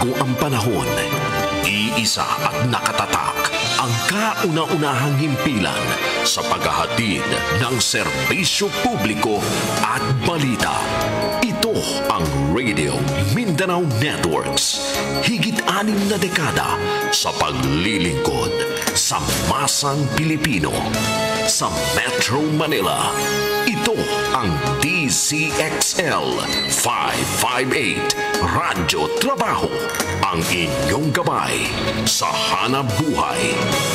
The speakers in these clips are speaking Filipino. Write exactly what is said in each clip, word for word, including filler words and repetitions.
Bago ang panahon, iisa at nakatatak ang kauna-unahang himpilan sa paghahatid ng serbisyo publiko at balita. Ito ang Radio Mindanao Networks. Higit anim na dekada sa paglilingkod sa masang Pilipino. Sa Metro Manila, ito ang D Z X L five fifty-eight Radyo Trabaho, ang inyong gabay sa hanap buhay.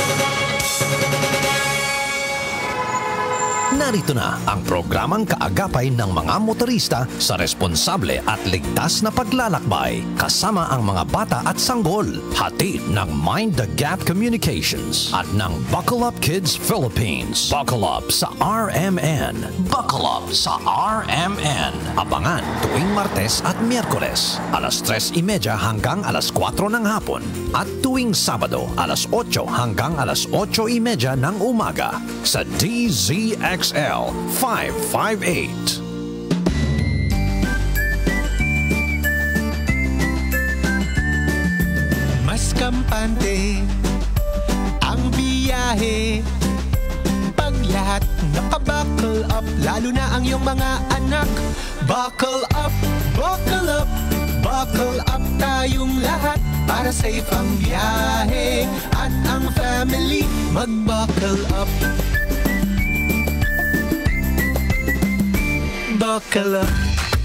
Narito na ang programang kaagapay ng mga motorista sa responsable at ligtas na paglalakbay kasama ang mga bata at sanggol. Hatid ng Mind the Gap Communications at ng Buckle Up Kids Philippines. Buckle Up sa R M N. Buckle Up sa R M N. Abangan tuwing Martes at Miyerkules, alas tres y media hanggang alas kwatro ng hapon. At tuwing Sabado, alas otso hanggang alas otso y media ng umaga sa D Z X L five fifty-eight. Mas kampante ang biyahe pag lahat naka-buckle up, lalo na ang iyong mga anak. Buckle up, buckle up, buckle up tayong lahat para safe ang biyahe at ang family mag-buckle up. Buckle up.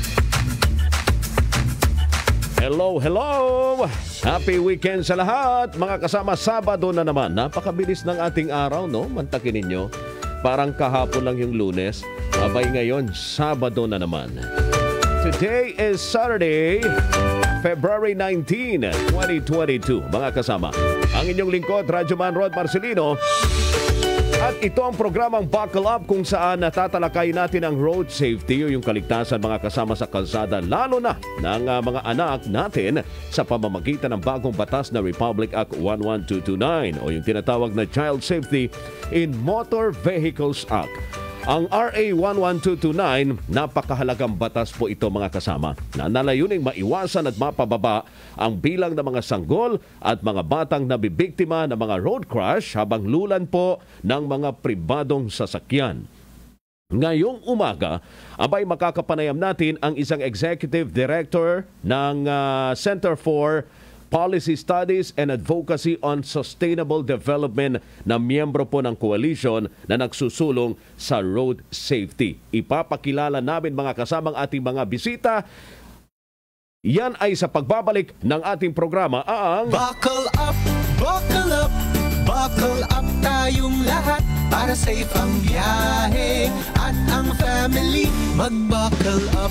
Hello, hello! Happy weekend sa lahat! Mga kasama, Sabado na naman. Napakabilis ng ating araw, no? Mantakin ninyo. Parang kahapon lang yung Lunes. Abay ngayon, Sabado na naman. Today is Saturday, February nineteenth, twenty twenty-two. Mga kasama, ang inyong lingkod, Radyoman Rod Marcelino. At ito ang programang Buckle Up kung saan natatalakay natin ang road safety o yung kaligtasan mga kasama sa kalsada, lalo na ng uh, mga anak natin sa pamamagitan ng bagong batas na Republic Act one one two two nine o yung tinatawag na Child Safety in Motor Vehicles Act. Ang R A one one two two nine, napakahalagang batas po ito mga kasama na nalayuning maiwasan at mapababa ang bilang ng mga sanggol at mga batang nabibiktima ng mga road crash habang lulan po ng mga pribadong sasakyan. Ngayong umaga, abay makakapanayam natin ang isang executive director ng uh, Center for Policy Studies and Advocacy on Sustainable Development na miyembro po ng coalition na nagsusulong sa road safety. Ipapakilala namin mga kasamang ating mga bisita. Yan ay sa pagbabalik ng ating programa ang Buckle up, buckle up, buckle up tayong lahat para safe ang biyahe at ang family mag-buckle up.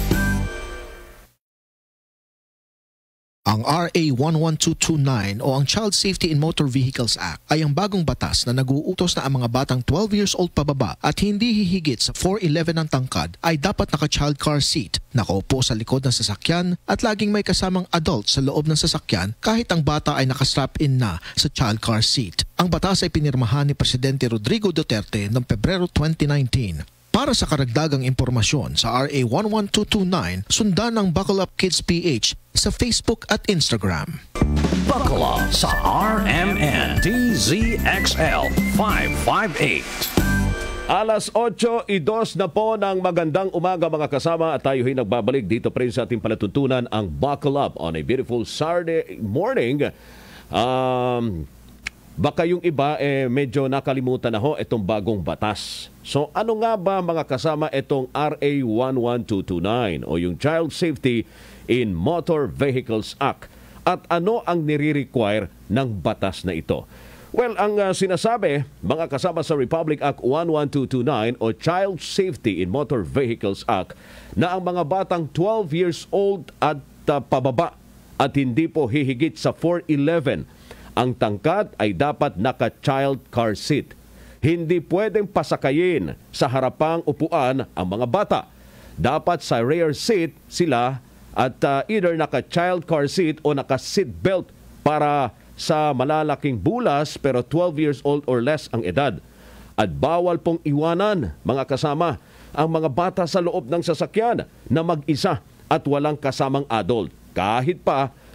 Ang R A one one two two nine o ang Child Safety in Motor Vehicles Act ay ang bagong batas na nag-uutos na ang mga batang twelve years old pababa at hindi hihigit sa four eleven ang tangkad ay dapat naka-child car seat, nakaupo sa likod ng sasakyan at laging may kasamang adult sa loob ng sasakyan kahit ang bata ay naka-strap in na sa child car seat. Ang batas ay pinirmahan ni Presidente Rodrigo Duterte noong Pebrero twenty nineteen. Para sa karagdagang impormasyon sa R A one one two two nine, sundan ang Buckle Up Kids P H sa Facebook at Instagram. Buckle Up sa R M N D Z X L five fifty-eight. Alas otso y dos na po ng magandang umaga mga kasama at tayo ay nagbabalik dito pa rin sa ating palatuntunan ang Buckle Up on a beautiful Saturday morning. Um... Baka yung iba eh, medyo nakalimutan na ho itong bagong batas. So ano nga ba mga kasama itong R A one one two two nine o yung Child Safety in Motor Vehicles Act? At ano ang nire-require ng batas na ito? Well, ang uh, sinasabi mga kasama sa Republic Act one one two two nine o Child Safety in Motor Vehicles Act na ang mga batang twelve years old at uh, pababa at hindi po hihigit sa four eleven ang tangkad ay dapat naka-child car seat. Hindi pwedeng pasakayin sa harapang upuan ang mga bata. Dapat sa rear seat sila at uh, either naka-child car seat o naka-seat belt para sa malalaking bulas pero twelve years old or less ang edad. At bawal pong iwanan, mga kasama, ang mga bata sa loob ng sasakyan na mag-isa at walang kasamang adult. Kahit pa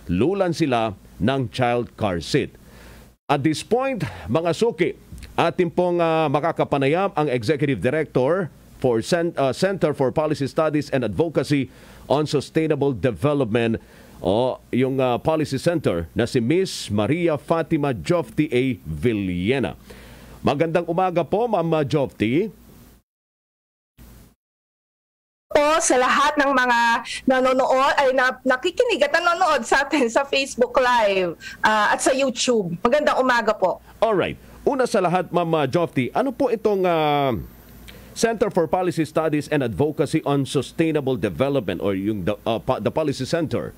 lulan sila ng child car seat. At this point, mga suki, atin pong uh, makakapanayam ang Executive Director for Cent- uh, Center for Policy Studies and Advocacy on Sustainable Development o yung uh, Policy Center na si Miss Maria Fatima Jofty A. Villena. Magandang umaga po, Ma'am Jofty. Po sa lahat ng mga nanonood ay na, nakikinig at nanonood sa atin sa Facebook Live uh, at sa YouTube. Magandang umaga po. Alright. Una sa lahat, Ma'am Jofty, ano po itong uh, Center for Policy Studies and Advocacy on Sustainable Development or yung the, uh, the Policy Center?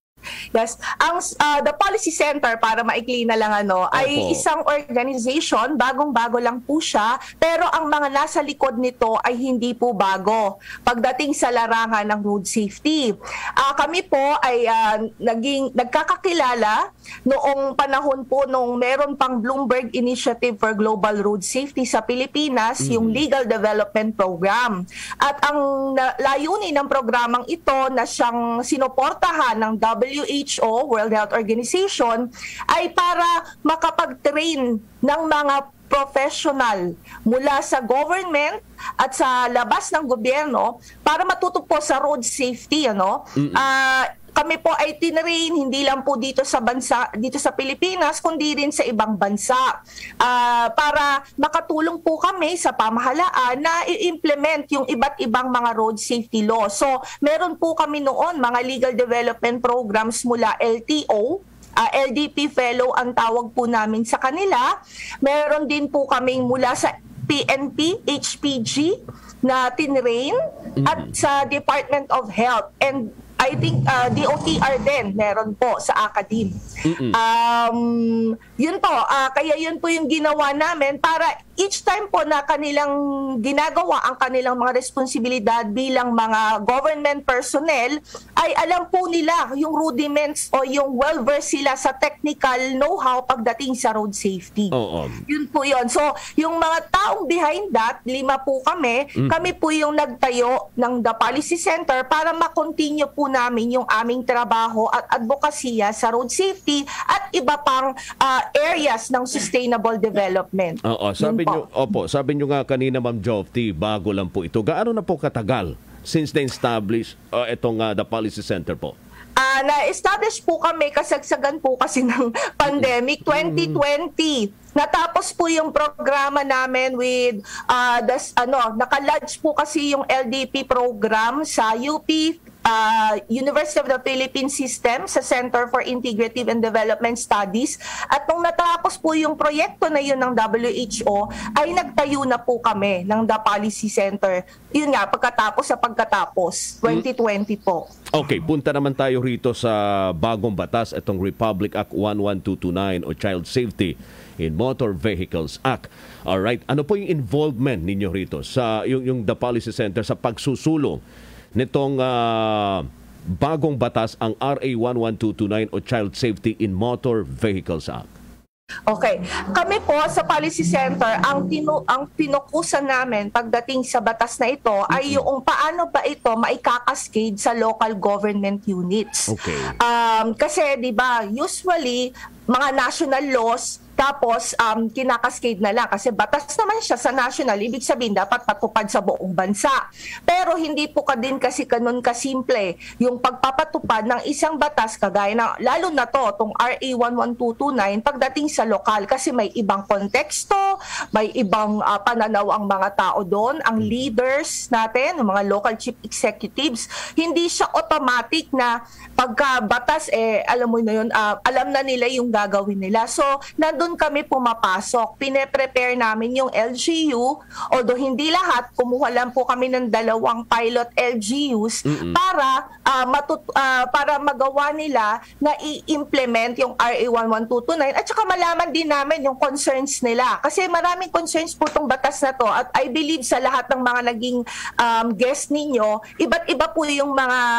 Yes, ang uh, the Policy Center, para maikli na lang ano, Opo. ay isang organization, bagong-bago lang po siya, pero ang mga nasa likod nito ay hindi po bago pagdating sa larangan ng road safety. Uh, kami po ay uh, naging nagkakakilala noong panahon po nung meron pang Bloomberg Initiative for Global Road Safety sa Pilipinas, mm-hmm. yung Legal Development Program. At ang uh, layunin ng programang ito na siyang sinuportahan ng W H O, World Health Organization, ay para makapag-train ng mga professional mula sa government at sa labas ng gobyerno para matuto po sa road safety, ano? Mm-hmm. Uh, kami po ay tinrain hindi lang po dito sa bansa, dito sa Pilipinas, kundi rin sa ibang bansa. Uh, para makatulong po kami sa pamahalaan na i-implement yung iba't ibang mga road safety law. So, meron po kami noon mga legal development programs mula L T O, Uh, L D P fellow ang tawag po namin sa kanila. Meron din po kaming mula sa P N P, H P G na tinrain, mm-hmm. at sa Department of Health. And I think uh, D O T R din meron po sa academe. Mm-hmm. Um, yun po, uh, kaya yun po yung ginawa namin para each time po na kanilang ginagawa ang kanilang mga responsibilidad bilang mga government personnel, ay alam po nila yung rudiments o yung well-versed sila sa technical know-how pagdating sa road safety. Oo. Yun po yun. So, yung mga taong behind that, lima po kami, mm. kami po yung nagtayo ng The Policy Center para makontinue po namin yung aming trabaho at advokasya sa road safety at iba pang uh, areas ng sustainable development. Oo, sabi nyo, opo, sabi nyo nga kanina, Ma'am Jofty, bago lang po ito. Gaano na po katagal since na-establish uh, itong uh, The Policy Center po? Uh, na-establish po kami, kasagsagan po kasi ng pandemic, twenty twenty. Natapos po yung programa namin with, uh, das, ano, naka-lodge po kasi yung L D P program sa U P, uh, University of the Philippines System, sa Center for Integrative and Development Studies. At nung natapos po yung proyekto na yun ng W H O, ay nagtayo na po kami ng The Policy Center. Yun nga, pagkatapos sa pagkatapos, twenty twenty po. Okay, punta naman tayo rito sa bagong batas, itong Republic Act one one two two nine o Child Safety in Motor Vehicles Act. Alright, ano po yung involvement ninyo rito sa yung, yung The Policy Center sa pagsusulong nitong uh, bagong batas, ang R A one one two two nine o Child Safety in Motor Vehicles Act? Okay. Kami po sa Policy Center, ang tinu ang pinukusan namin pagdating sa batas na ito mm-hmm. ay yung paano ba ito maikakaskade sa local government units. Okay. Um, kasi 'di ba, usually mga national laws, tapos um, kinakaskade na lang kasi batas naman siya sa national, ibig sabihin dapat patupad sa buong bansa. Pero hindi po ka din kasi ganun kasimple yung pagpapatupad ng isang batas kagaya na, lalo na to, itong R A one one two two nine, pagdating sa lokal kasi may ibang konteksto, may ibang uh, pananaw ang mga tao doon, ang leaders natin, mga local chief executives, hindi siya automatic na pagka batas, eh, alam mo na yun, uh, alam na nila yung gagawin nila. So, nandun kami pumapasok. Pine-prepare namin yung L G U, although hindi lahat, kumuha lang po kami ng dalawang pilot L G Us mm-hmm. para uh, matut- uh, para magawa nila na i-implement yung R A one one two two nine at saka malaman din namin yung concerns nila. Kasi maraming concerns po itong batas na to at I believe sa lahat ng mga naging um, guest ninyo, iba't iba po yung mga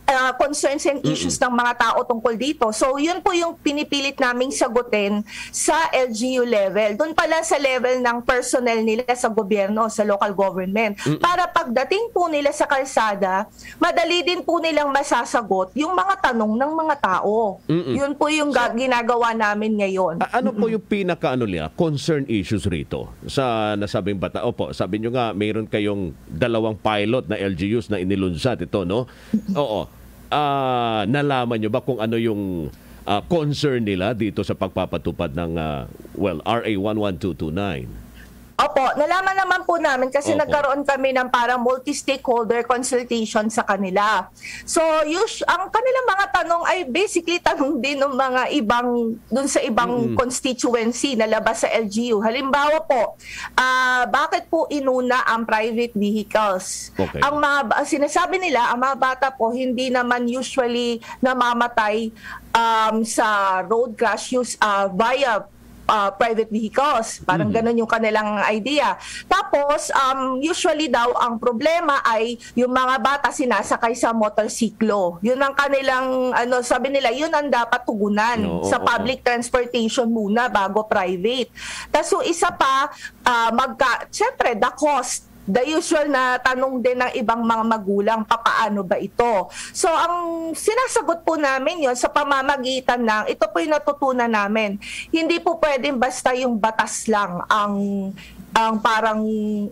uh, concerns and issues Mm-mm. ng mga tao tungkol dito. So yun po yung pinipilit naming sagutin sa L G U level. Doon pala sa level ng personnel nila sa gobyerno, sa local government. Mm-mm. Para pagdating po nila sa kalsada, madali din po nilang masasagot yung mga tanong ng mga tao. Mm-mm. Yun po yung so, ginagawa namin ngayon. A- ano po yung pinaka ano niya, concern issues rito sa nasabing bata? Opo, sabi nyo nga mayroon kayong dalawang pilot na L G Us na inilunsad ito, no? Oo. Uh, nalaman nyo ba kung ano yung uh, concern nila dito sa pagpapatupad ng uh, well, R A one one two two nine? Opo, nalaman naman po namin kasi Opo. nagkaroon kami ng parang multi-stakeholder consultation sa kanila. So, us- ang kanilang mga tanong ay basically tanong din ng mga ibang, dun sa ibang mm-hmm. constituency na labas sa L G U. Halimbawa po, uh, bakit po inuna ang private vehicles? Okay. Ang mga, sinasabi nila, ang mga bata po hindi naman usually namamatay um, sa road crash use uh, via Uh, private vehicles. Parang mm-hmm. ganun yung kanilang idea. Tapos, um, usually daw, ang problema ay yung mga bata sinasakay sa motorsiklo. Yun ang kanilang, ano, sabi nila, yun ang dapat tugunan no, sa public oh, transportation muna bago private. Tapos, so, isa pa, uh, magka, syempre, the cost. The usual na tanong din ng ibang mga magulang, papaano ba ito? So, ang sinasagot po namin yon sa pamamagitan ng, ito po yung natutunan namin, hindi po pwedeng basta yung batas lang ang, ang parang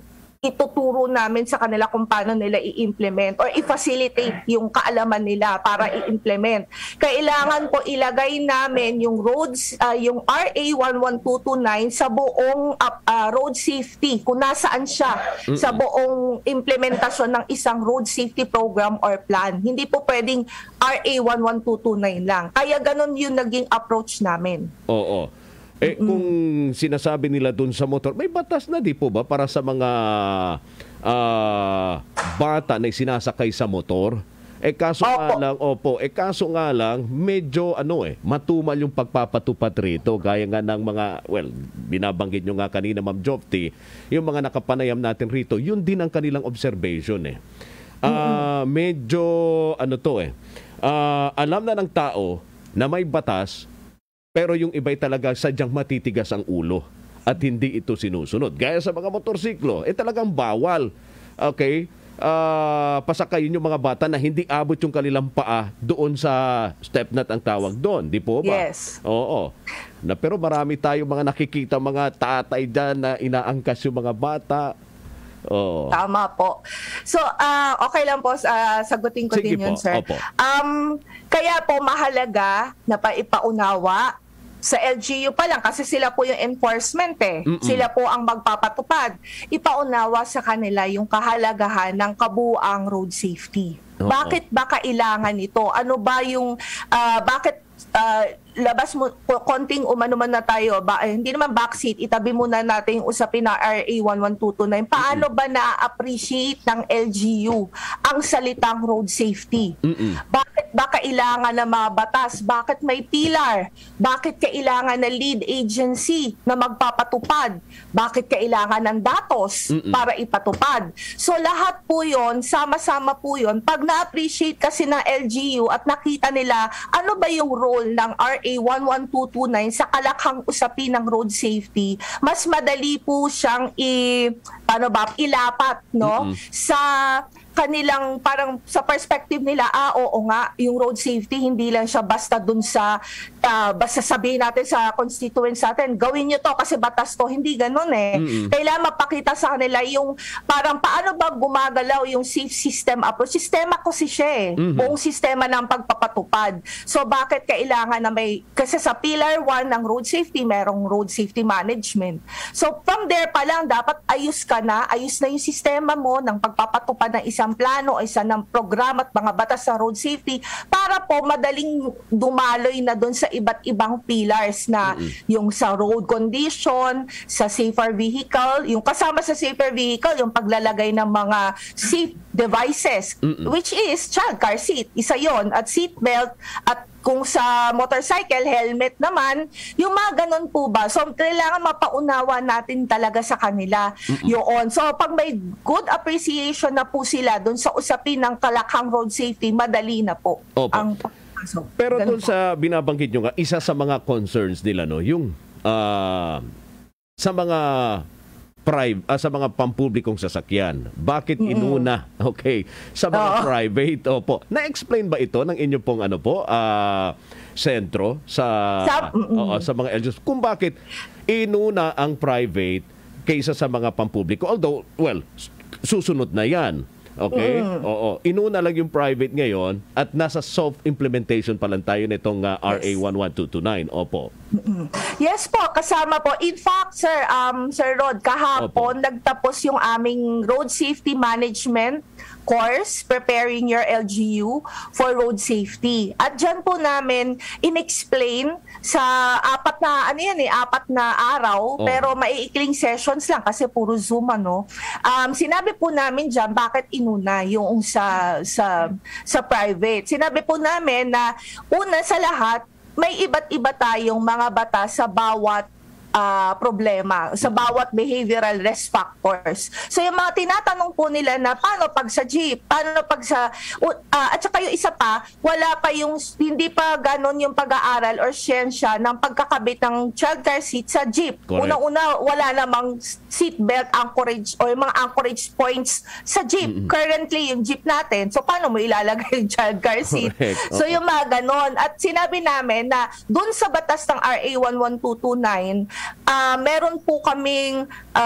ituturo namin sa kanila kung paano nila i-implement or i-facilitate yung kaalaman nila para i-implement. Kailangan po ilagay namin yung roads, uh, yung R A one one two two nine sa buong uh, uh, road safety, kung nasaan siya sa buong implementasyon ng isang road safety program or plan. Hindi po pwedeng R A one one two two nine lang. Kaya ganun yung naging approach namin. Oo. Eh, mm-hmm. kung sinasabi nila dun sa motor, may batas na di po ba para sa mga uh, bata na sinasakay sa motor? Eh kaso opo. nga lang, opo, eh kaso nga lang, medyo ano eh, matumal yung pagpapatupad rito. Gaya nga ng mga, well, binabanggit nyo nga kanina, Ma'am Jofty, yung mga nakapanayam natin rito, yun din ang kanilang observation eh. Uh, mm-hmm. Medyo, ano to eh, uh, alam na ng tao na may batas, pero yung iba'y talaga sadyang matitigas ang ulo at hindi ito sinusunod. Gaya sa mga motorsiklo, eh talagang bawal. Okay? Uh, pasakayin yung mga bata na hindi abot yung kanilang paa doon sa step nut ang tawag doon. Di po ba? Yes. Oo. Na, pero marami tayo mga nakikita mga tatay dyan na inaangkas yung mga bata. Oh. Tama po. So, uh, okay lang po, uh, sagutin ko Sige din yun, po. sir. Opo. Um, kaya po mahalaga na paipaunawa sa L G U pa lang kasi sila po yung enforcement eh. Mm-mm. Sila po ang magpapatupad. Ipaunawa sa kanila yung kahalagahan ng kabuuang road safety. Oo. Bakit ba kailangan ito? Ano ba yung, uh, bakit uh, labas mo, konting umano man na tayo, ba, eh, hindi naman backseat, itabi muna natin yung usapin na R A one one two two nine. Paano ba na-appreciate ng L G U ang salitang road safety? Mm-mm. Bakit ba kailangan ng mga batas? Bakit may pilar? Bakit kailangan na lead agency na magpapatupad? Bakit kailangan ng datos Mm-mm. para ipatupad? So lahat po yon, sama-sama po yon. Pag na-appreciate kasi ng L G U at nakita nila ano ba yung role ng R A one one two two nine sa kalakhang usapin ng road safety, mas madali po siyang i, ano ba, ilapat no? Mm-hmm. sa kanilang parang sa perspective nila, ah oo nga, yung road safety hindi lang siya basta dun sa uh, basta sabihin natin sa constituents natin, gawin nyo to kasi batas to, hindi ganun eh. Mm-hmm. Kailangan mapakita sa kanila yung parang paano ba gumagalaw yung safe system approach. Sistema ko si siya eh. Mm-hmm. Buong sistema ng pagpapatupad. So bakit kailangan na may, kasi sa pillar one ng road safety, merong road safety management. So from there pa lang, dapat ayos ka na, ayos na yung sistema mo ng pagpapatupad ng isang plano o isa ng programa at mga batas sa road safety para po madaling dumaloy na doon sa iba't ibang pillars na mm-hmm. yung sa road condition, sa safer vehicle, yung kasama sa safer vehicle, yung paglalagay ng mga safe devices, mm-hmm. which is child car seat, isa yon, at seat belt at kung sa motorcycle, helmet naman, yung mga ganun po ba? So, kailangan mapaunawa natin talaga sa kanila yun. So, pag may good appreciation na po sila dun sa usapin ng Kalakhang Road Safety, madali na po. Opo. Ang pagpasok. Pero Ganun dun po. sa binabanggit nyo nga, isa sa mga concerns nila, no, yung ah, sa mga private, ah, sa mga pampublikong sasakyan. Bakit inuna? Okay. Sa mga Oo. private, opo. Na-explain ba ito ng inyo pong ano po, ah, sentro sa Sa- mm-mm. oo, sa mga L G Us? Kung bakit inuna ang private kaysa sa mga pampubliko? Although, well, susunod na yan. Okay? Oo. Inuna lang yung private ngayon at nasa soft implementation pa lang tayo nitong uh, R A one one two two nine. Opo. Yes po, kasama po. In fact, sir, um, Sir Rod, kahapon nagtapos yung aming road safety management course, preparing your L G U for road safety. At dyan po namin in-explain sa apat na, ano yan eh, apat na araw, Oh. pero maiikling sessions lang kasi puro Zoom, ano. Um, sinabi po namin dyan, bakit inuna yung sa, sa, sa private. Sinabi po namin na una sa lahat, may iba't iba tayong mga batas sa bawat ah, problema, sa bawat behavioral risk factors. So yung mga tinatanong po nila na paano pag sa jeep, paano pag sa, uh, at saka yung isa pa, wala pa yung, hindi pa ganon yung pag-aaral or siyensya ng pagkakabit ng child car seat sa jeep. Correct. Unang-una, wala namang seatbelt anchorage or mga anchorage points sa jeep. Currently, yung jeep natin, so paano mo ilalagay yung child car seat? Correct. So yung mga ganon. At sinabi namin na dun sa batas ng R A one one two two nine, ah meron po kaming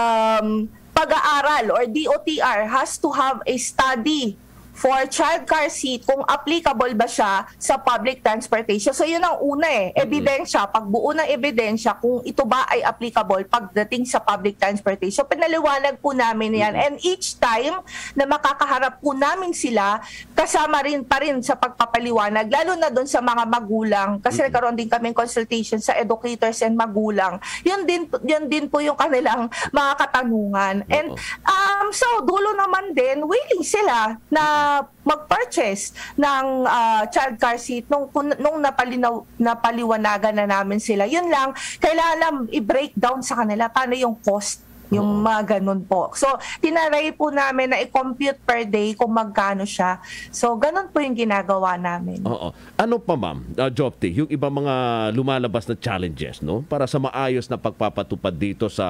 um, pag-aaral or D O T R has to have a study for child car seat kung applicable ba siya sa public transportation. So yun ang una eh, ebidensya, pagbuo ng ebidensya kung ito ba ay applicable pagdating sa public transportation. Pinaliwanag po namin yan. And each time na makakaharap po namin sila, kasama rin pa rin sa pagpapaliwanag, lalo na doon sa mga magulang, kasi nagkaroon din kaming consultation sa educators and magulang. Yun din, yun din po yung kanilang mga katanungan. And um, so dulo naman din, willing sila na mag-purchase ng uh, child car seat nung, nung napalinaw, napaliwanagan na namin sila. Yun lang, kailangan i-break down sa kanila paano yung cost, yung mga ganun po. So, tinaray po namin na i-compute per day kung magkano siya. So, ganun po yung ginagawa namin. Oo. Ano pa, ma'am, uh, Jopti, yung ibang mga lumalabas na challenges, no? Para sa maayos na pagpapatupad dito sa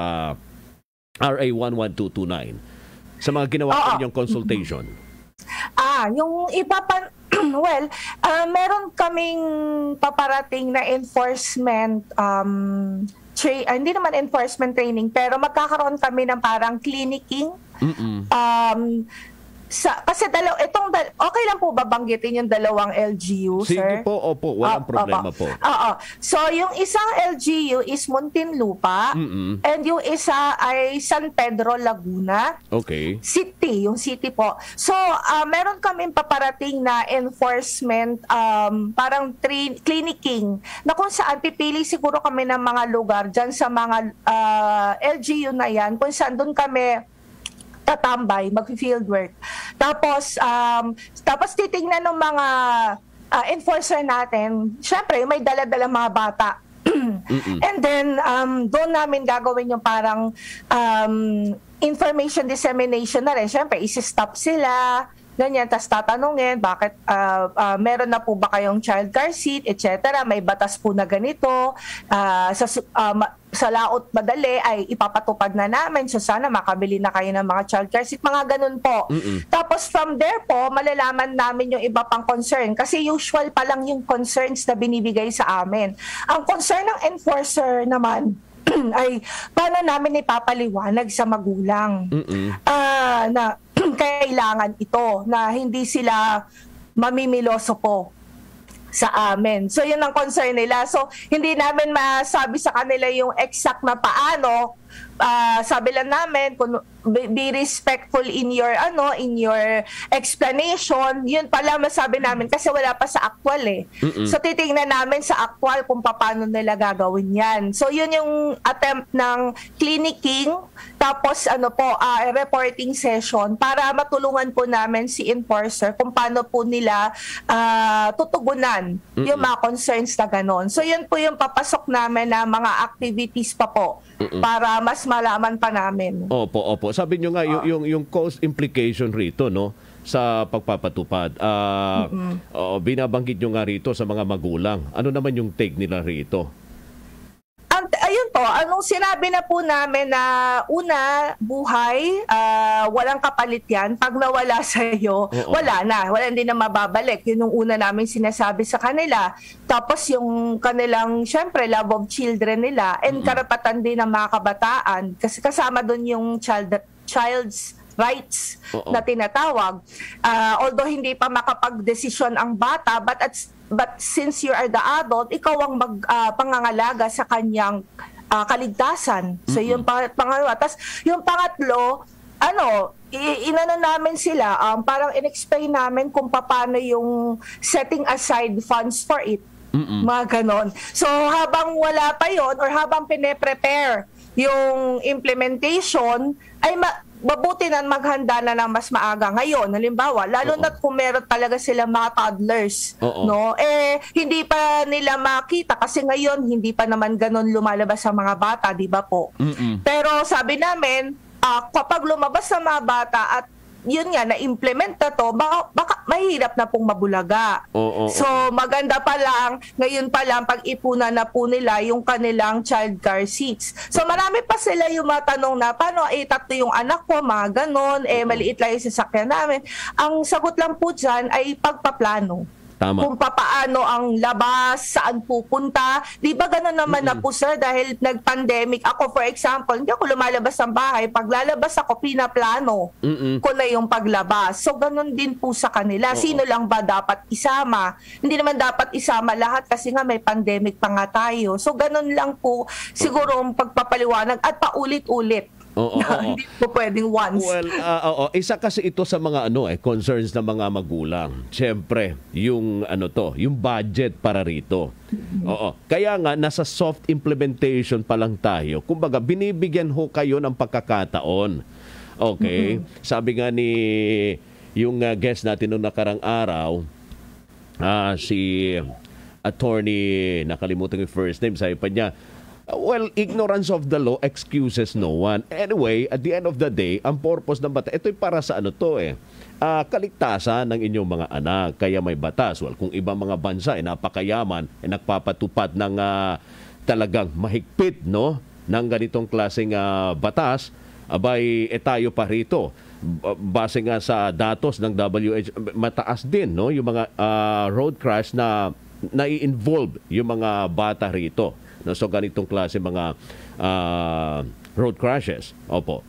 R A one one two two nine sa mga ginawa Oo. ninyong consultation. Ah, yung iba pa, well, uh, meron kaming paparating na enforcement, um, tra- ah, hindi naman enforcement training, pero magkakaroon kami ng parang clinicking. Mm-mm. Um, sa, kasi dalaw, itong, dal- okay lang po ba banggitin yung dalawang L G U, Sige sir? po, opo, walang Ah, problema po. opo. Oo. So, yung isang L G U is Muntinlupa, Mm-mm. and yung isa ay San Pedro, Laguna. Okay. City, yung city po. So, uh, meron kaming paparating na enforcement, um, parang tra- clinicking, na kung saan pipili siguro kami ng mga lugar dyan sa mga uh, L G U na yan, kung saan doon kami tatambay, mag-field work. Tapos, um, tapos titingnan ng mga uh, enforcer natin, syempre, may dala-dala mga bata. And then, um, doon namin gagawin yung parang um, information dissemination na rin. Syempre, isi-stop sila, ganyan, tapos tatanungin, bakit, uh, uh, meron na po ba kayong child car seat, et cetera. May batas po na ganito. Uh, sa, uh, ma- sa laot madali ay ipapatupad na namin. So, sana makabili na kayo ng mga child care seat. Mga ganun po. Mm-mm. Tapos, from there po, malalaman namin yung iba pang concern. Kasi usual pa lang yung concerns na binibigay sa amin. Ang concern ng enforcer naman, ay paano namin ipapaliwanag sa magulang uh, na kailangan ito, na hindi sila mamimiloso po sa amin. So, yun ang concern nila. So, hindi namin masabi sa kanila yung exact na paano uh, sabi lang namin, kung be, be respectful in your ano, in your explanation. Yun pala masabi namin kasi wala pa sa actual eh. Mm-mm. So titingnan namin sa actual kung paano nila gagawin yan. So yun yung attempt ng clinicking, tapos ano po, uh, reporting session para matulungan po namin si enforcer kung paano po nila uh, tutugunan Mm-mm. yung mga concerns na ganon. So yun po yung papasok namin na mga activities pa po Mm-mm. para mas malaman pa namin. Opo, opo. Sabi nyo nga, yung, yung, yung cause implication rito, no? Sa pagpapatupad. Uh, uh, binabanggit nyo nga rito sa mga magulang. Ano naman yung take nila rito? Ang, ayun po, anong sinabi na po namin na una, buhay, uh, walang kapalit yan. Pag nawala sa iyo, wala na. Wala din na mababalik. Yun yung una namin sinasabi sa kanila. Tapos yung kanilang, syempre, love of children nila and karapatan din ng mga kabataan. Kasi kasama doon yung child, child's rights Uh-oh. na tinatawag. Uh, although hindi pa makapag-desisyon ang bata, but at but since you are the adult, ikaw ang mag uh, pangangalaga sa kanyang uh, kaligtasan. So mm-hmm. yung pang- pangalawa. Tapos yung pangatlo, ano, i- inano namin sila, um, parang in-explain namin kung paano yung setting aside funds for it. Mm-mm. Mga ganon. So habang wala pa yon or habang pine-prepare yung implementation, ay ma- mabuti na maghanda na ng mas maaga ngayon. Halimbawa, lalo na kung meron talaga sila mga toddlers, Uh-oh. no? Eh, hindi pa nila makita kasi ngayon, hindi pa naman ganon lumalabas sa mga bata, di ba po? Mm-mm. Pero sabi namin, uh, kapag lumabas sa mga bata at yun nga, na-implement na to, baka, baka mahirap na pong mabulaga. Oh, oh, so, maganda pa lang, ngayon pa lang, pag-ipunan na po nila yung kanilang child car seats. So, marami pa sila yung matanong na, paano, eh, tatlo yung anak ko, mga ganon, eh, maliit lang yung sasakyan namin. Ang sagot lang po dyan ay pagpaplano. Tama. Kung papaano ang labas, saan pupunta. Di ba gano'n naman mm-hmm. na po, sir, dahil nag-pandemic. Ako, for example, hindi ako lumalabas ng bahay. Pag lalabas ako, pinaplano mm-hmm. ko na yung paglabas. So, gano'n din po sa kanila. Oo. Sino lang ba dapat isama? Hindi naman dapat isama lahat kasi nga may pandemic pa nga tayo. So, gano'n lang po siguro ang pagpapaliwanag at paulit-ulit. Oo, oo, oo. Hindi po pwedeng once. Well, uh, oo, isa kasi ito sa mga ano eh concerns ng mga magulang. Siyempre, yung ano to, yung budget para rito. Mm-hmm. Oo. Kaya nga nasa soft implementation pa lang tayo. Kumbaga, binibigyan ho kayo ng pagkakataon. Okay? Mm-hmm. Sabi nga ni yung uh, guest natin noong nakarang araw, uh, si attorney, nakalimutan yung first name, sabi pa niya, well, ignorance of the law excuses no one. Anyway, at the end of the day, ang purpose ng batas, ito'y para sa ano to eh, uh, kaligtasan ng inyong mga anak. Kaya may batas. Well, kung ibang mga bansa ay eh, napakayaman, ay eh, nagpapatupad ng uh, talagang mahigpit, no, ng ganitong klaseng uh, batas, abay, eh tayo pa rito. Base nga sa datos ng W H O, mataas din, no, yung mga uh, road crash na nai-involve yung mga bata rito. No, so ganitong klase mga uh, road crashes. Opo.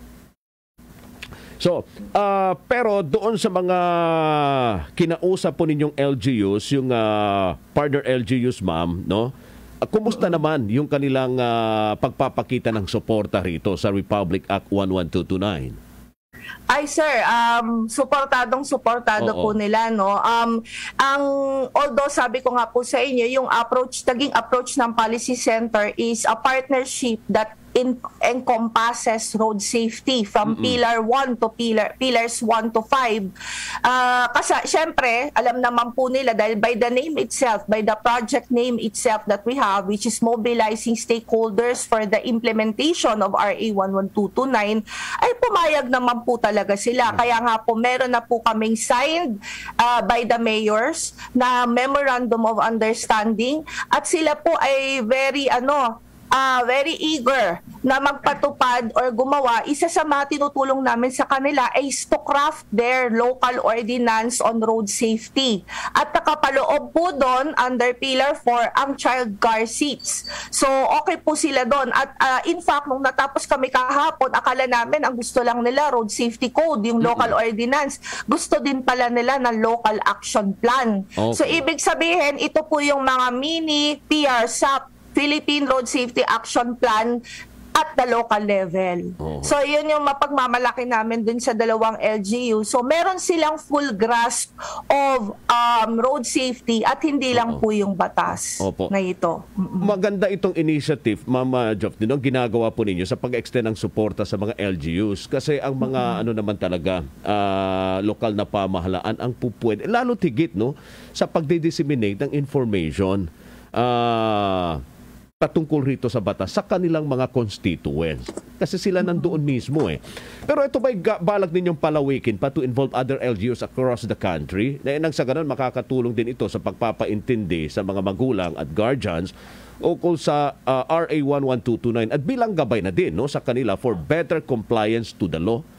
So, uh, pero doon sa mga kinausap po ninyong L G Us, yung uh, partner L G Us, ma'am, no? Uh, kumusta naman yung kanilang uh, pagpapakita ng suporta rito sa Republic Act one one two two nine? Ay sir, um suportadong suportado Oo. po nila, no. Um ang although sabi ko nga po sa inyo, yung approach, naging approach ng Policy Center is a partnership that in, encompasses road safety from Mm-mm. pillar one to pillar pillars one to five. Uh, kasi syempre, alam naman po nila dahil by the name itself, by the project name itself that we have, which is mobilizing stakeholders for the implementation of R A one one two two nine, ay pumayag naman po talaga sila. Kaya nga po meron na po kaming signed uh, by the mayors na memorandum of understanding at sila po ay very ano Uh, very eager na magpatupad or gumawa. Isa sa mga tinutulong namin sa kanila is to craft their local ordinance on road safety. At nakapaloob po doon under Pillar four ang child car seats. So okay po sila doon. At uh, in fact, nung natapos kami kahapon, akala namin ang gusto lang nila road safety code, yung local mm-hmm. ordinance. Gusto din pala nila ng local action plan. Okay. So ibig sabihin, ito po yung mga mini P R S A P, Philippine Road Safety Action Plan, at the local level. Oh. So yun yung mapagmamalaki namin dun sa dalawang L G U. So meron silang full grasp of um, road safety at hindi lang Oo. po yung batas Opo. na ito. Mm-mm. Maganda itong initiative, Mama Joff, din ang ginagawa po ninyo sa pag-extend ng suporta sa mga L G Us. Kasi ang mga mm-hmm. ano naman talaga, uh, lokal na pamahalaan ang pupwede, lalo tigit no, sa pagdi-disseminate ng information uh, patungkol rito sa batas sa kanilang mga constituents. Kasi sila nandoon mismo eh. Pero ito ba'y balak ninyong palawikin pa to involve other L G Us across the country? Na nang sa ganun, makakatulong din ito sa pagpapaintindi sa mga magulang at guardians ukol sa uh, R A one one two two nine at bilang gabay na din no, sa kanila for better compliance to the law.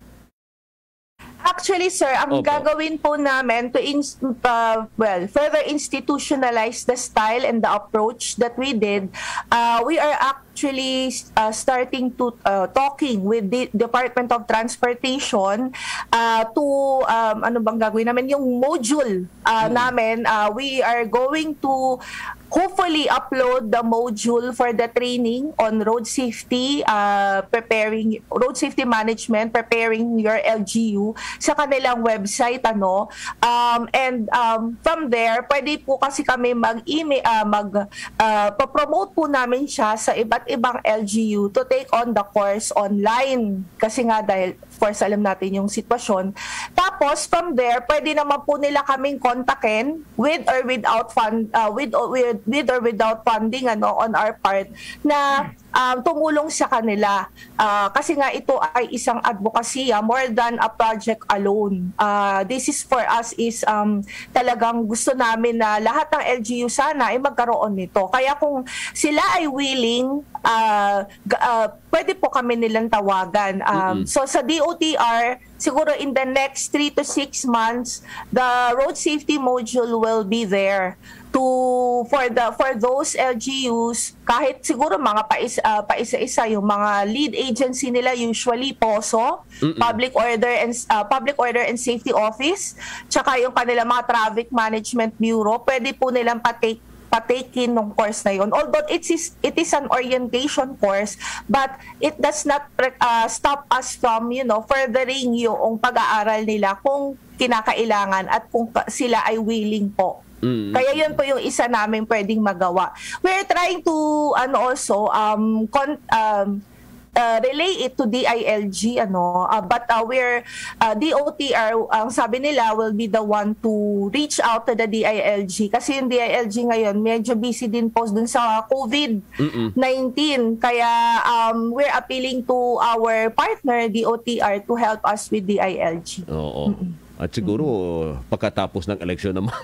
Actually, sir, ang Opo. gagawin po namin to ins- uh, well, further institutionalize the style and the approach that we did, uh, we are actually uh, starting to uh, talking with the Department of Transportation uh, to um, ano bang gagawin namin yung module uh, hmm. namin. Uh, we are going to hopefully upload the module for the training on road safety, uh, preparing road safety management, preparing your L G U sa kanilang website, ano. Um, and um, from there, pwede po kasi kami mag-email, uh, mag uh, pa-promote po namin siya sa iba't ibang L G U to take on the course online. Kasi nga dahil, of course, alam natin yung sitwasyon. Tapos, from there, pwede naman po nila kaming kontakin with or without fund, uh, with, with with or without funding ano on our part na um, tumulong sa kanila uh, kasi nga ito ay isang advokasya more than a project alone. Uh, this is for us is um, talagang gusto namin na lahat ng L G U sana ay magkaroon nito. Kaya kung sila ay willing, uh, uh, pwede po kami nilang tawagan. Um, mm-hmm. So sa D O T R, siguro in the next three to six months, the road safety module will be there to for the for those L G Us, kahit siguro mga pais, uh, paisa-isa yung mga lead agency nila, usually P O S O, Mm-mm. Public Order and uh, Public Order and Safety Office, tsaka yung kanila mga Traffic Management Bureau, pwede po nilang patake patakin ng course na yun. Although it is, it is an orientation course, but it does not uh, stop us from, you know, furthering yung pag-aaral nila kung kinakailangan at kung sila ay willing po. Mm-hmm. Kaya yun po yung isa namin pwedeng magawa. We're trying to, ano also, um, con- um Uh, relay it to D I L G, ano, uh, but uh, we're uh, D O T R, ang sabi nila, will be the one to reach out to the D I L G kasi yung D I L G ngayon medyo busy din po dun sa COVID nineteen. Kaya um, we're appealing to our partner D O T R to help us with D I L G. Oo. Mm-mm. At siguro, mm-hmm. pagkatapos ng eleksyon naman.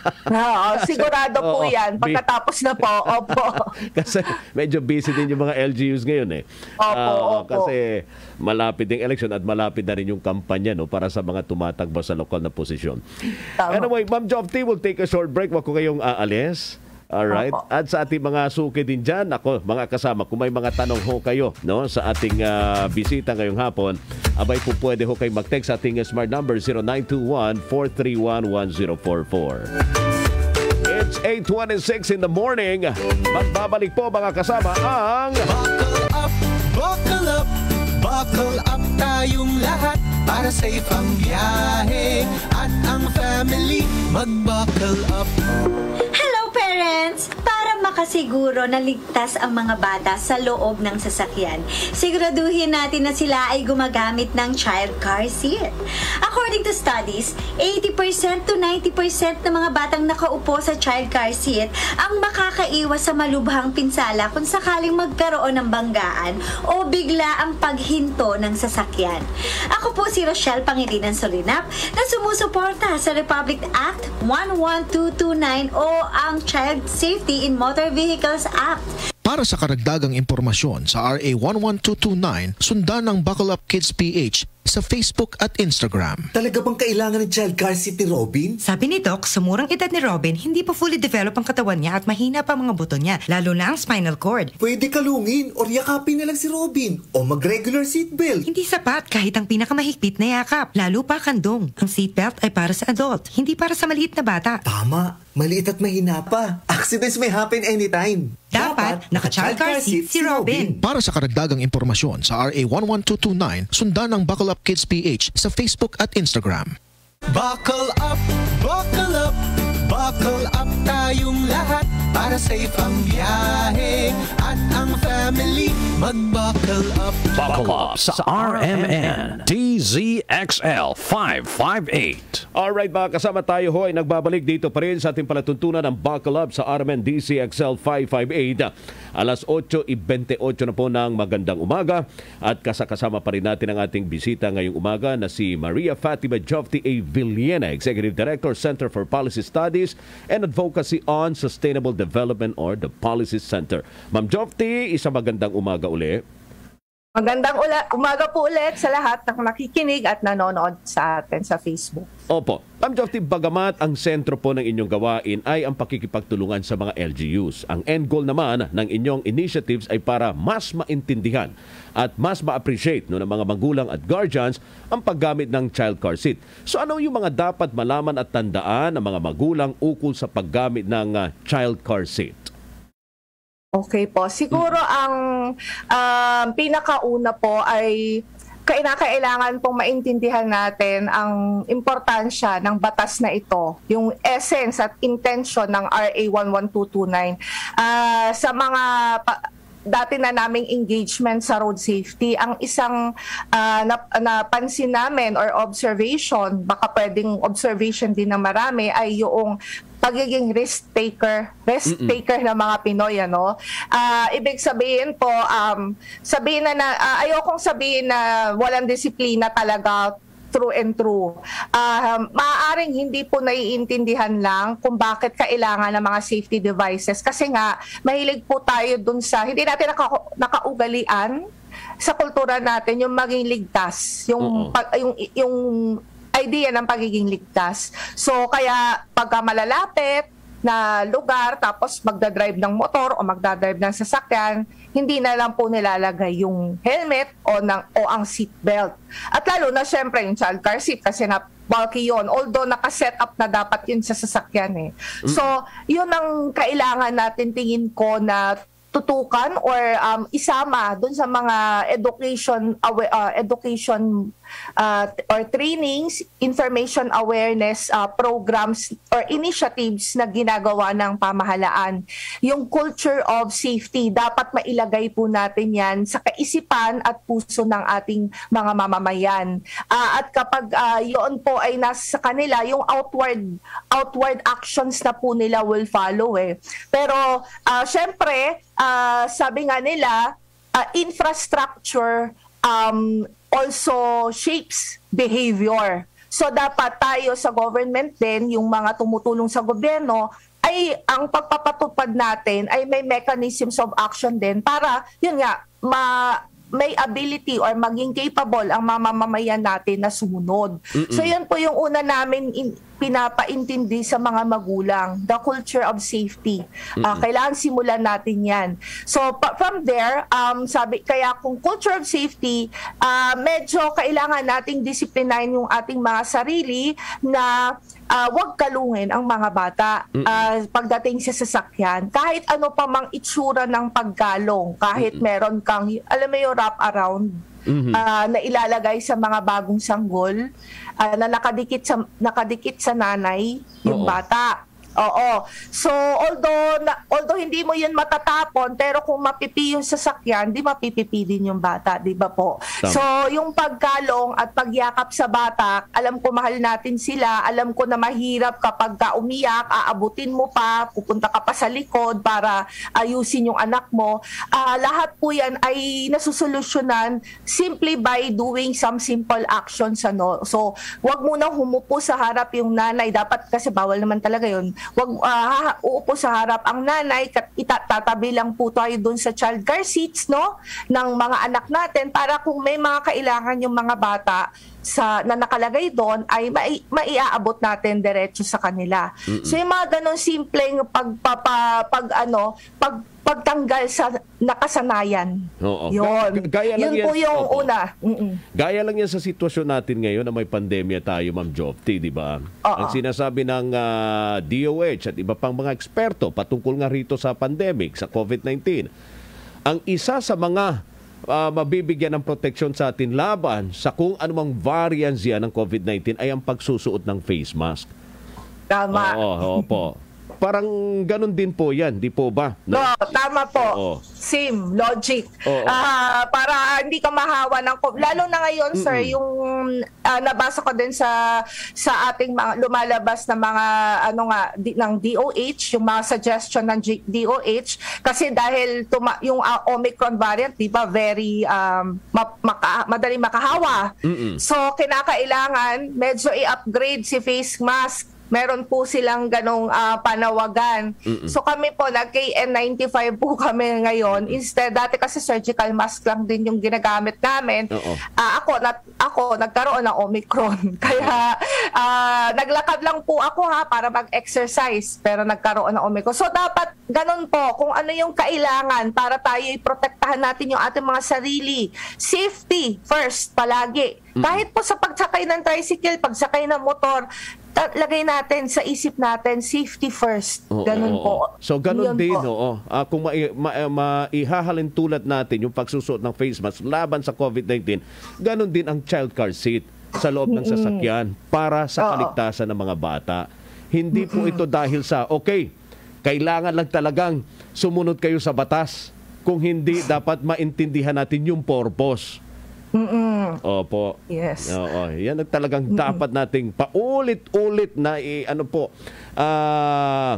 Oo, sigurado po yan. Pagkatapos na po, opo. Kasi medyo busy din yung mga L G Us ngayon eh. Opo, uh, opo. Kasi malapit yung eleksyon at malapit na rin yung kampanya no, para sa mga tumatakbo sa lokal na posisyon. Tama. Anyway, Ma'am Jofty, we'll take a short break. Wag ko kayong aalis. Alright. Opo. At sa ating mga suki din dyan, ako, mga kasama, kung may mga tanong ho kayo no, sa ating uh, bisita ngayong hapon, abay po pwede ho kayo mag-text sa ating smart number zero nine two one, four three one, one zero four four. It's eight twenty-six in the morning. Magbabalik po mga kasama ang Buckle up, buckle up, buckle up tayong lahat para safe ang biyahe at ang family mag-buckle up. Hello parents! Para makasiguro na ligtas ang mga bata sa loob ng sasakyan, siguraduhin natin na sila ay gumagamit ng child car seat. According to studies, eighty percent to ninety percent ng mga batang nakaupo sa child car seat ang makakaiwas sa malubhang pinsala kung sakaling magkaroon ng banggaan o bigla ang paghinto ng sasakyan. Ako po si Rochelle Pangilinan Solinap na sumusuporta sa Republic Act one one two two nine o ang Child Safety in Motor Vehicles Act. Para sa karagdagang impormasyon sa R A one one two two nine, sundan ang Buckle Up Kids P H sa Facebook at Instagram. Talaga bang kailangan ng child car seat ni Robin? Sabi ni Doc, sa murang edad ni Robin, hindi pa fully develop ang katawan niya at mahina pa mga buto niya, lalo na ang spinal cord. Pwede kalungin o yakapin na lang si Robin o mag-regular seatbelt. Hindi sapat kahit ang pinakamahigpit na yakap, lalo pa kandong. Ang seatbelt ay para sa adult, hindi para sa maliit na bata. Tama, maliit at mahina pa. Accidents may happen anytime. Dapat naka-child car seat si Robin. Para sa karagdagang impormasyon sa R A one one two two nine, sundan ang Buckle Up Kids P H sa Facebook at Instagram. Buckle up, buckle up, buckle up tayong lahat para safe ang biyahe at ang family mag-buckle up. Buckle up sa R M N D Z X L five five eight. Alright mga kasama, tayo ho ay nagbabalik dito pa rin sa ating palatuntunan ng Buckle Up sa R M N D Z X L five five eight. Alas eight twenty-eight na po ng magandang umaga at kasakasama pa rin natin ang ating bisita ngayong umaga na si Maria Fatima Jofty A. Villena, Executive Director, Center for Policy Studies and Advocacy on Sustainable Development or the Policy Center. Ma'am Jofty, isang magandang umaga uli. Magandang ula- umaga po ulit sa lahat ng nakikinig at nanonood sa atin sa Facebook. Opo. Ma'am Jofty, bagamat ang sentro po ng inyong gawain ay ang pakikipagtulungan sa mga L G Us, ang end goal naman ng inyong initiatives ay para mas maintindihan at mas ma-appreciate no, ng mga magulang at guardians ang paggamit ng child car seat. So ano yung mga dapat malaman at tandaan ng mga magulang ukol sa paggamit ng uh, child car seat? Okay po. Siguro ang um, pinakauna po ay kailangan pong maintindihan natin ang importansya ng batas na ito, yung essence at intention ng R A one one two two nine. Uh, sa mga pa- dati na naming engagement sa road safety, ang isang uh, nap- napansin namin or observation, baka pwedeng observation din ng marami, ay yung pagiging risk taker, risk Mm-mm. taker ng mga Pinoy, ano. Uh, ibig sabihin po, um, sabihin na, na uh, ayokong sabihin na walang disiplina talaga, true and true. Uh, maaaring hindi po naiintindihan lang kung bakit kailangan ng mga safety devices. Kasi nga, mahilig po tayo dun sa, hindi natin naka, nakaugalian sa kultura natin yung maging ligtas, yung, pag, yung, yung idea ng pagiging ligtas. So, kaya pagka malalapit na lugar, tapos magdadrive ng motor o magdadrive ng sasakyan, hindi na lang po nilalagay yung helmet o, ng, o ang seatbelt. At lalo na syempre yung child car seat kasi na bulky yun. Although nakaset up na dapat yun sa sasakyan eh. So, yun ang kailangan natin tingin ko na tutukan or um, isama dun sa mga education awa- uh, education uh, or trainings, information awareness uh, programs or initiatives na ginagawa ng pamahalaan. Yung culture of safety, dapat mailagay po natin yan sa kaisipan at puso ng ating mga mamamayan. Uh, at kapag uh, yun po ay nasa kanila, yung outward outward actions na po nila will follow eh. Pero uh, syempre, Uh, sabi nga nila, uh, infrastructure um, also shapes behavior. So dapat tayo sa government din, yung mga tumutulong sa gobyerno, ay ang pagpapatupad natin ay may mechanisms of action din para, yun nga, ma- may ability or maging capable ang mamamayan natin na sumunod. Mm-mm. So yun po yung una namin in, pinapaintindi sa mga magulang, the culture of safety. Uh, kailangan simulan natin yan. So pa- from there, um, sabi, kaya kung culture of safety, uh, medyo kailangan nating disiplinahin yung ating mga sarili na uh, wag kalungin ang mga bata uh, pagdating sa sasakyan. Kahit ano pa mang itsura ng paggalong, kahit Mm-mm. meron kang, alam mo yung wrap around, Mm-hmm. Uh, na ilalagay sa mga bagong sanggol uh, na nakadikit sa nakadikit sa nanay yung Oo. bata. Oo. So, although na, although hindi mo 'yun matatapon, pero kung mapipi yung sasakyan, di mapipipi din yung bata, di ba po? Tama. So, yung pagkalong at pagyakap sa bata, alam ko mahal natin sila, alam ko na mahirap kapag ka umiyak, aabutin mo pa, pupunta ka pa sa likod para ayusin yung anak mo. Uh, lahat po 'yan ay nasusolusyonan simply by doing some simple actions, ano. So, wag muna humupo sa harap yung nanay, dapat kasi bawal naman talaga 'yun. Wag uh, uupo sa harap ang nanay, itatatabi lang po tayo doon sa child car seats, no, ng mga anak natin para kung may mga kailangan yung mga bata, sa na nakalagay doon ay mai, maiaabot natin diretso sa kanila. Mm-mm. So yung mga ganong simpleng pagpapa pag ano, pag pagtanggal sa nakasanayan. Oo. Yun. Gaya lang yun po yan, yung oo. una. Mm-mm. Gaya lang yan sa sitwasyon natin ngayon na may pandemya tayo, Ma'am Jofty, di ba? Oo. Ang sinasabi ng uh, D O H at iba pang mga eksperto patungkol nga rito sa pandemic, sa COVID nineteen, ang isa sa mga uh, mabibigyan ng proteksyon sa atin laban sa kung anumang variants yan ng COVID nineteen ay ang pagsusuot ng face mask. Tama. Oo, opo. Parang ganun din po yan, di po ba? No, no tama po. Oo. Same, logic. Oo. Uh, para hindi ka mahawa ng COVID. Lalo na ngayon, Mm-mm. sir, yung uh, nabasa ko din sa sa ating mga lumalabas na mga ano nga di, ng D O H, yung mga suggestion ng G- D O H kasi dahil tuma- yung uh, Omicron variant, di ba, very um, ma- maka- madali makahawa. Mm-mm. So, kinakailangan medyo i-upgrade si face mask. Meron po silang ganong uh, panawagan. Mm-mm. So kami po, nag-K N ninety-five po kami ngayon. Instead, dati kasi surgical mask lang din yung ginagamit namin. Uh, ako, nat, ako, nagkaroon ng Omicron. Kaya uh, naglakad lang po ako ha para mag-exercise. Pero nagkaroon ng Omicron. So dapat ganon po, kung ano yung kailangan para tayo i-protektahan natin yung ating mga sarili. Safety first, palagi. Mm-hmm. Kahit po sa pagsakay ng tricycle, pagsakay ng motor, lagay natin sa isip natin, safety first. Ganun oo, po. oo. So, ganun Yun din, po. oo. Uh, kung maihahalin ma, ma, tulad natin yung pagsusot ng face mask laban sa COVID nineteen, ganun din ang child car seat sa loob ng sasakyan para sa kaligtasan ng mga bata. Hindi po ito dahil sa, okay, kailangan lang talagang sumunod kayo sa batas. Kung hindi, dapat maintindihan natin yung purpose. Mm-mm. Opo. Yes. Oo, yan ang talagang Mm-mm. dapat nating paulit-ulit na i, ano po, uh,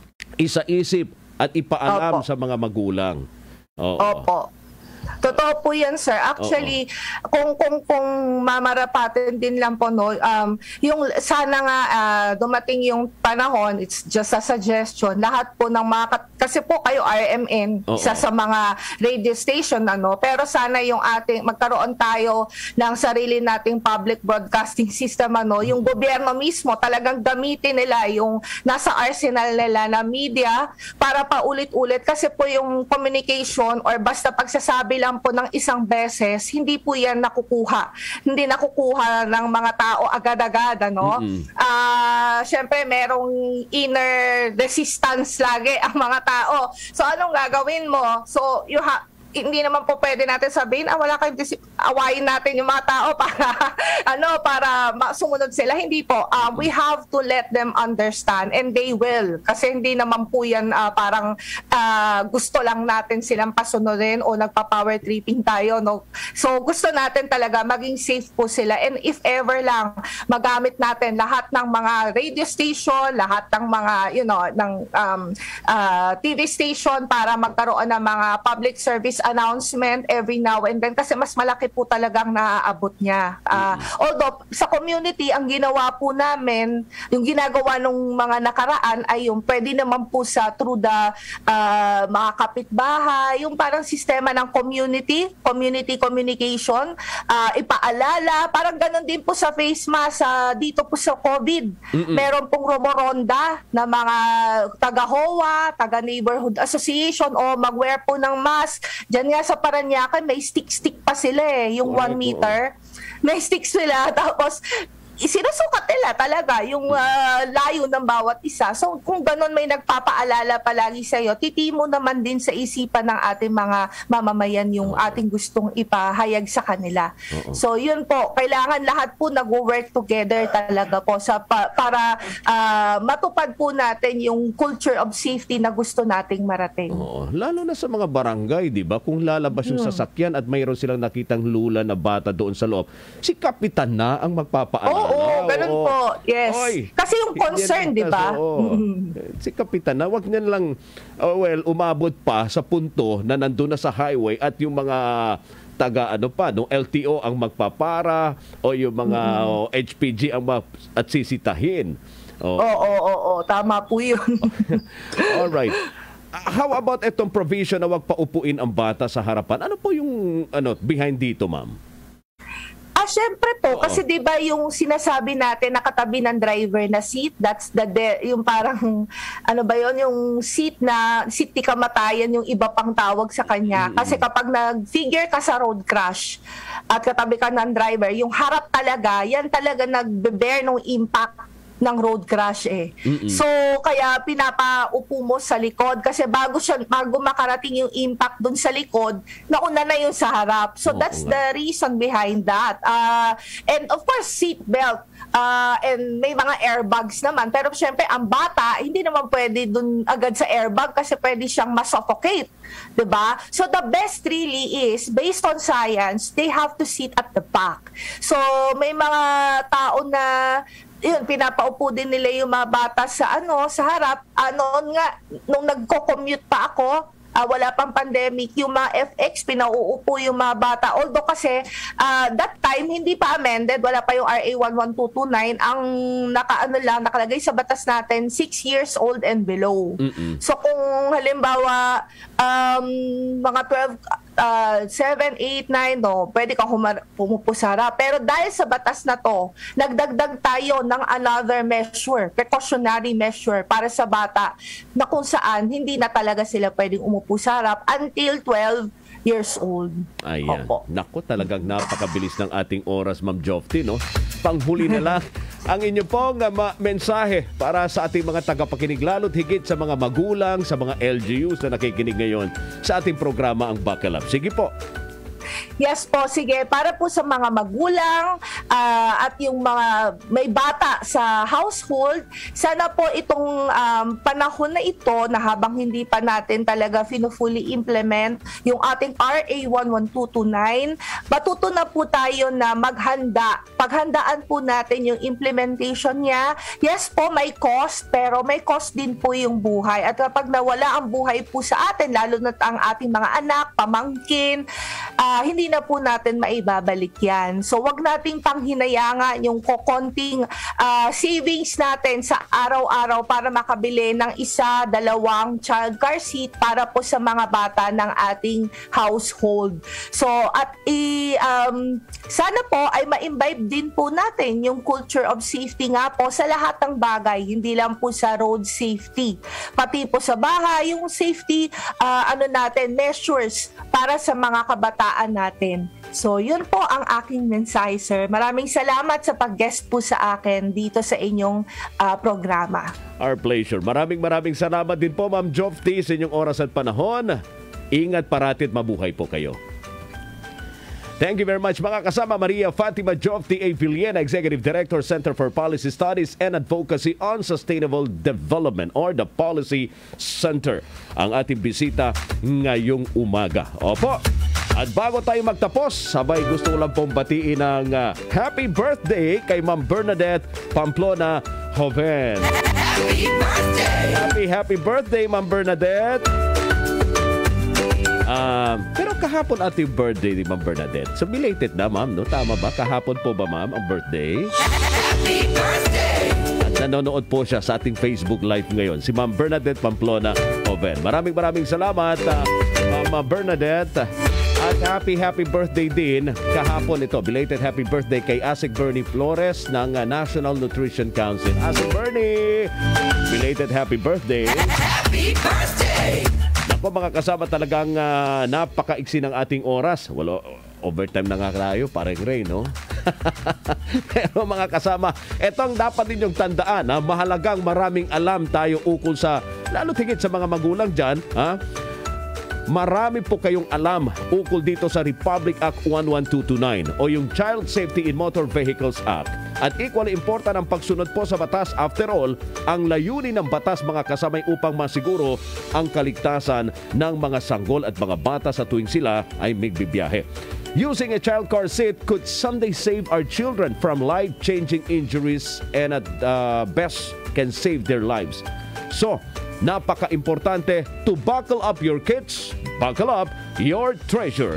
isa-isip at ipaalam Opo. sa mga magulang. Oo. Opo. Totoo po yan, sir. Actually, Oo. kung kung kung mamarapatin din lang po, no, um, yung sana nga uh, dumating yung panahon, it's just a suggestion. Lahat po ng mga, kasi po kayo R M N, Oo. isa sa mga radio station, ano, pero sana yung ating, magkaroon tayo ng sarili nating public broadcasting system, ano, yung gobyerno mismo, talagang gamitin nila yung nasa arsenal nila na media para paulit-ulit. Kasi po yung communication or basta pagsasabi lang po ng isang beses, hindi po yan nakukuha. Hindi nakukuha ng mga tao agad-agad, ano? Mm-hmm. Uh, Siyempre, merong inner resistance lagi ang mga tao. So, anong gagawin mo? So, you have hindi naman po pwede natin sabihin, ah, wala kayong dis- awayin natin yung mga tao para ano para sumunod sila. Hindi po. Um, we have to let them understand and they will. Kasi hindi naman po yan uh, parang uh, gusto lang natin silang pasunodin o nagpa-power tripping tayo. No? So gusto natin talaga maging safe po sila. And if ever lang magamit natin lahat ng mga radio station, lahat ng mga, you know, ng um, uh, T V station para magkaroon ng mga public service announcement every now and then kasi mas malaki po talagang naaabot niya. Uh, although sa community, ang ginawa po namin, yung ginagawa ng mga nakaraan ay yung pwede naman po sa through the uh, mga kapitbahay, yung parang sistema ng community, community communication, uh, ipaalala, parang ganun din po sa face mask uh, dito po sa COVID. Mm-mm. Meron pong rumoronda na mga taga-H O A, taga-Neighborhood Association o mag-wear po ng mask. Diyan nga sa Parañaque, may stick-stick pa sila eh, yung one meter. May stick sila, tapos sinusukat nila talaga yung uh, layo ng bawat isa. So kung ganun may nagpapaalala palagi sa iyo, titimo naman din sa isipan ng ating mga mamamayan yung ating gustong ipahayag sa kanila. Uh-oh. So yun po, kailangan lahat po nag-work together talaga po sa pa, para uh, matupad po natin yung culture of safety na gusto nating marating. Oo. Lalo na sa mga barangay, di ba? Kung lalabas yung hmm. sasakyan at mayroon silang nakitang lula na bata doon sa loob, si kapitan na ang magpapaalala. Oo, oh, ganun oh. po. Yes. Oy, kasi yung concern, di ba? Oh. Mm-hmm. Si kapitan na, wag niyan lang, oh, well, umabot pa sa punto na nandun na sa highway at yung mga taga ano pa, no, L T O ang magpapara o yung mga mm-hmm. oh, H P G ang mag- at sisitahin. Oo, oh. oo, oo, oo. Tama po yun. All right. How about itong provision na wag paupuin ang bata sa harapan? Ano po yung ano behind dito, ma'am? syempre po, Oo. kasi 'di ba yung sinasabi natin nakatabi ng driver na seat, that's the de- yung parang ano ba 'yon, yung seat na seat ni kamatayan, yung iba pang tawag sa kanya. Mm-mm. Kasi kapag nag-figure ka sa road crash at katabi ka ng driver, yung harap talaga, yan talaga nagbe-bear ng impact ng road crash eh. Mm-mm. So kaya pinapaupo mo sa likod kasi bago siya bago makarating yung impact dun sa likod, nauna na yung sa harap. So Oo that's nga. the reason behind that. Uh, and of course seat belt. Uh, and may mga airbags naman. Pero syempre ang bata hindi naman pwede dun agad sa airbag kasi pwede siyang masuffocate. 'Di ba? So the best really is based on science, they have to sit at the back. So may mga tao na yun, pinapaupo din nila yung mga bata sa ano, sa harap. Ano nga, nung nagko-commute pa ako, uh, wala pang pandemic, yung mga F X, pinauupo yung mga bata. Although kasi, uh, that time, hindi pa amended, wala pa yung R A one one two two nine. Ang naka-ano lang, nakalagay sa batas natin, six years old and below. Mm-mm. So kung halimbawa, um, mga twelve, Uh, seven, eight, nine, no, pwede kang humar- pumupo sa harap. Pero dahil sa batas na to, nagdagdag tayo ng another measure, precautionary measure para sa bata na kung saan hindi na talaga sila pwedeng umupo sa harap until twelve years old. Ayan. Opo. Naku, talagang napakabilis ng ating oras, Ma'am Jofty, no? Panghuli na lang ang inyo pong uh, ma- mensahe para sa ating mga tagapakinig, lalo't higit sa mga magulang, sa mga L G Us na nakikinig ngayon sa ating programa, ang Buckle Up. Sige po. Yes po, sige. Para po sa mga magulang uh, at yung mga may bata sa household, sana po itong um, panahon na ito na habang hindi pa natin talaga fino-fully implement yung ating R A one one two two nine, matuto na po tayo na maghanda. Paghandaan po natin yung implementation niya. Yes po, may cost, pero may cost din po yung buhay. At kapag nawala ang buhay po sa atin, lalo na ang ating mga anak, pamangkin, uh, hindi na po natin maibabalik yan. So wag nating panghinayangan yung kokonting uh, savings natin sa araw-araw para makabili ng isa, dalawang child car seat para po sa mga bata ng ating household. So at i, um, sana po ay ma-imbibe din po natin yung culture of safety nga po sa lahat ng bagay, hindi lang po sa road safety. Pati po sa bahay, yung safety uh, ano natin, measures para sa mga kabataan natin. So, yun po ang aking mensahe, sir. Maraming salamat sa pag-guest po sa akin dito sa inyong uh, programa. Our pleasure. Maraming maraming salamat din po, Ma'am Jofty, sa inyong oras at panahon. Ingat parati at mabuhay po kayo. Thank you very much, mga kasama. Maria Fatima Jofty A. Villena, Executive Director, Center for Policy Studies and Advocacy on Sustainable Development or the Policy Center. Ang ating bisita ngayong umaga. Opo. At bago tayo magtapos, sabay gusto ko lang pong batiin ng uh, happy birthday kay Ma'am Bernadette Pamplona Joven. Happy birthday! Happy, happy birthday, Ma'am Bernadette! Uh, pero kahapon ating birthday ni Ma'am Bernadette. So belated na, Ma'am, no? Tama ba? Kahapon po ba, Ma'am, ang birthday? Happy birthday! At nanonood po siya sa ating Facebook Live ngayon, si Ma'am Bernadette Pamplona Joven. Maraming maraming salamat, uh, Ma'am Bernadette. At happy, happy birthday din kahapon ito. Belated happy birthday kay Asik Bernie Flores ng uh, National Nutrition Council. Asik Bernie! Belated happy birthday! Happy birthday! Ako mga kasama, talagang uh, napakaiksi ng ating oras. Walo, overtime na nga tayo, parang Ray, no? Pero mga kasama, etong dapat ninyong tandaan, ha? Mahalagang maraming alam tayo ukol sa, lalo tigit sa mga magulang dyan, ha? Marami po kayong alam ukol dito sa Republic Act one one two two nine o yung Child Safety in Motor Vehicles Act. At equally important ang pagsunod po sa batas. After all, ang layunin ng batas, mga kasamay, upang masiguro ang kaligtasan ng mga sanggol at mga bata sa tuwing sila ay magbibiyahe. Using a child car seat could someday save our children from life-changing injuries and at uh, best can save their lives. So, napaka-importante to buckle up your kids, buckle up your treasure.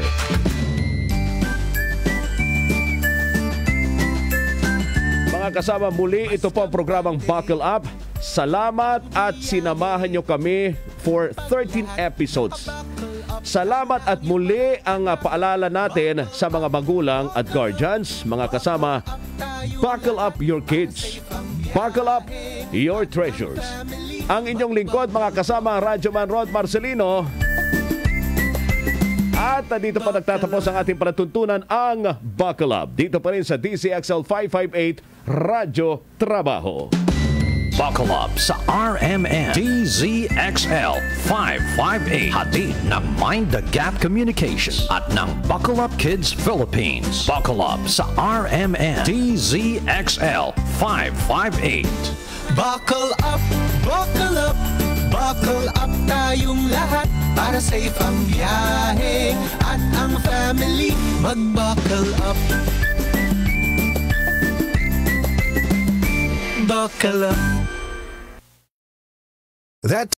Mga kasama, muli ito po ang programang Buckle Up. Salamat at sinamahan nyo kami for thirteen episodes. Salamat at muli ang uh, paalala natin sa mga magulang at guardians, mga kasama, buckle up your kids. Buckle up your treasures. Ang inyong lingkod, mga kasama, Radyo Man Rod Marcelino. At dito pa nagtatapos ang ating palatuntunan, ang Buckle Up. Dito pa rin sa D C X L five fifty-eight Radyo Trabaho. Buckle Up sa R M N D Z X L five fifty-eight. Hatid ng Mind the Gap Communications at ng Buckle Up Kids Philippines. Buckle Up sa R M N D Z X L five fifty-eight. Buckle up, buckle up, buckle up tayong lahat para safe ang biyahe at ang family mag-buckle up. Buckle up. That